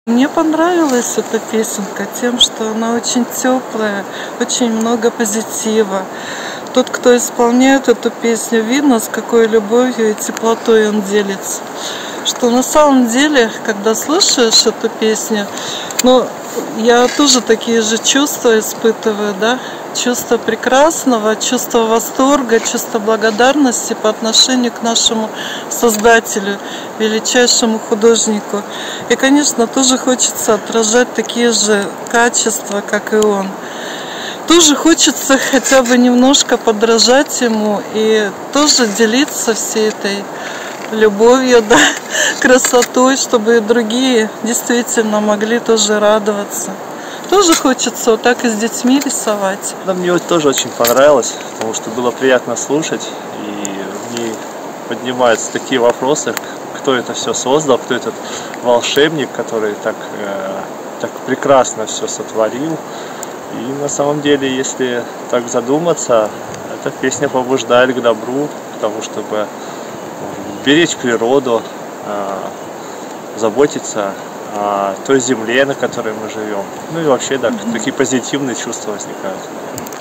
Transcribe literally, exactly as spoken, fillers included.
Мне понравилась эта песенка тем, что она очень теплая, очень много позитива. Тот, кто исполняет эту песню, видно, с какой любовью и теплотой он делится. Что на самом деле, когда слушаешь эту песню, ну, я тоже такие же чувства испытываю, да, чувство прекрасного, чувство восторга, чувство благодарности по отношению к нашему Создателю, величайшему художнику. И, конечно, тоже хочется отражать такие же качества, как и он. Тоже хочется хотя бы немножко подражать ему и тоже делиться всей этой любовью, да, красотой, чтобы и другие действительно могли тоже радоваться. Тоже хочется вот так и с детьми рисовать. Да, мне тоже очень понравилось, потому что было приятно слушать, и в ней поднимаются такие вопросы, кто это все создал, кто этот волшебник, который так, э, так прекрасно все сотворил. И на самом деле, если так задуматься, эта песня побуждает к добру, к тому, чтобы беречь природу, заботиться о той земле, на которой мы живем. Ну и вообще, да, такие позитивные чувства возникают.